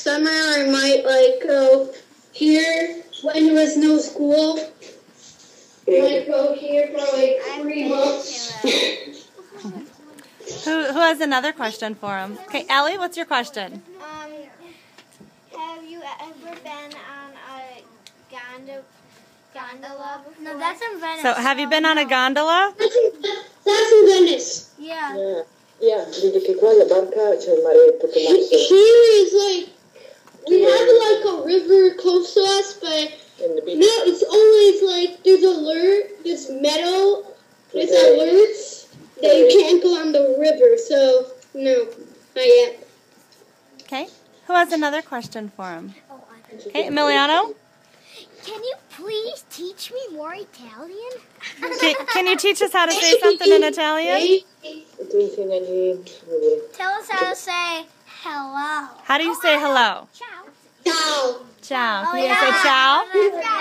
summer I might go here when there was no school. I might go here for 3 months. Who has another question for him? Okay, Ellie, what's your question? Have you ever been on a gondola before? No, that's in Venice. So, have you been on a gondola? That's in Venice. Yeah. Yeah, dice qua la barca c'è il mare tutto marzo. Here is we have a river close to us, but no, it's always there's there's meadow, there's alerts that you can't go on the river, so no, not yet. Okay, who has another question for him? Okay, Emiliano? Can you please teach me more Italian? Can you teach us how to say something in Italian? Tell us how to say hello. How do you say hello? Ciao. Ciao. Ciao. Oh, Can you say ciao? Ciao.